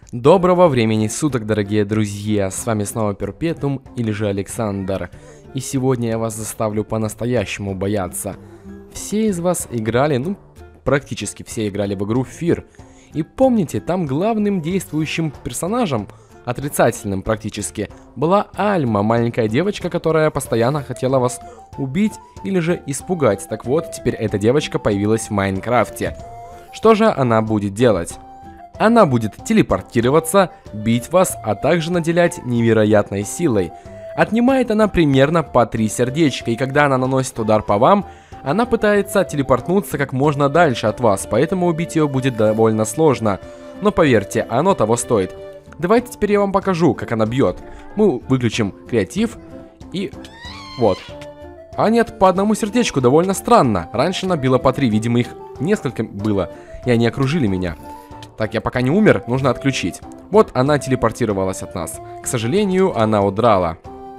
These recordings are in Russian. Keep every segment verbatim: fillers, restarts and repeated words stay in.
Доброго времени суток, дорогие друзья, с вами снова Перпетум или же Александр. И сегодня я вас заставлю по-настоящему бояться. Все из вас играли, ну, практически все играли в игру Fear. И помните, там главным действующим персонажем, отрицательным практически, была Альма, маленькая девочка, которая постоянно хотела вас убить или же испугать. Так вот, теперь эта девочка появилась в Майнкрафте. Что же она будет делать? Она будет телепортироваться, бить вас, а также наделять невероятной силой. Отнимает она примерно по три сердечка, и когда она наносит удар по вам, она пытается телепортнуться как можно дальше от вас, поэтому убить ее будет довольно сложно. Но поверьте, оно того стоит. Давайте теперь я вам покажу, как она бьет. Мы выключим креатив и... вот. А нет, по одному сердечку, довольно странно. Раньше она била по три, видимо их несколько было, и они окружили меня. Так, я пока не умер, нужно отключить. Вот она телепортировалась от нас. К сожалению, она удрала.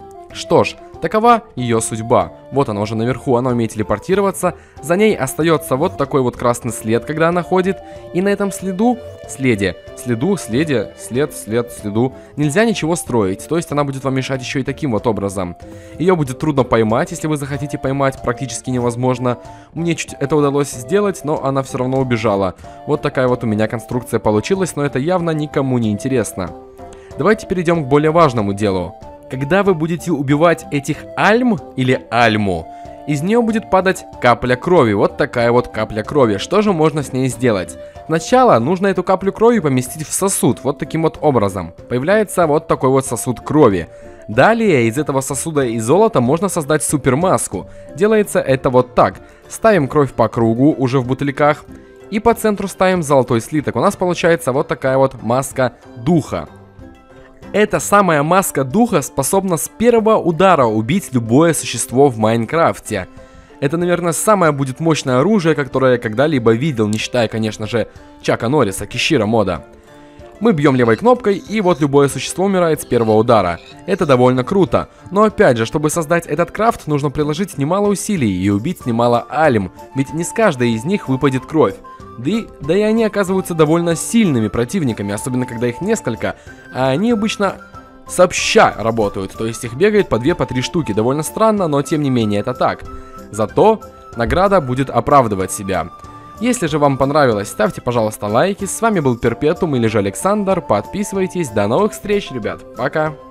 Что ж, такова ее судьба. Вот она уже наверху, она умеет телепортироваться. За ней остается вот такой вот красный след, когда она ходит. И на этом следу, следе, следу, следе, след, след, следу, нельзя ничего строить. То есть она будет вам мешать еще и таким вот образом. Ее будет трудно поймать, если вы захотите поймать, практически невозможно. Мне чуть это удалось сделать, но она все равно убежала. Вот такая вот у меня конструкция получилась, но это явно никому не интересно. Давайте перейдем к более важному делу. Когда вы будете убивать этих альм или альму, из нее будет падать капля крови. Вот такая вот капля крови. Что же можно с ней сделать? Сначала нужно эту каплю крови поместить в сосуд. Вот таким вот образом. Появляется вот такой вот сосуд крови. Далее из этого сосуда из золота можно создать супермаску. Делается это вот так. Ставим кровь по кругу уже в бутыльках. И по центру ставим золотой слиток. У нас получается вот такая вот маска духа. Эта самая маска духа способна с первого удара убить любое существо в Майнкрафте. Это, наверное, самое будет мощное оружие, которое я когда-либо видел, не считая, конечно же, Чака Норриса, Кишира мода. Мы бьем левой кнопкой, и вот любое существо умирает с первого удара. Это довольно круто. Но опять же, чтобы создать этот крафт, нужно приложить немало усилий и убить немало альм, ведь не с каждой из них выпадет кровь. Да и, да и они оказываются довольно сильными противниками, особенно когда их несколько, а они обычно сообща работают, то есть их бегает по две, по три штуки. Довольно странно, но тем не менее это так. Зато награда будет оправдывать себя. Если же вам понравилось, ставьте, пожалуйста, лайки. С вами был Перпетум или же Александр. Подписывайтесь. До новых встреч, ребят. Пока.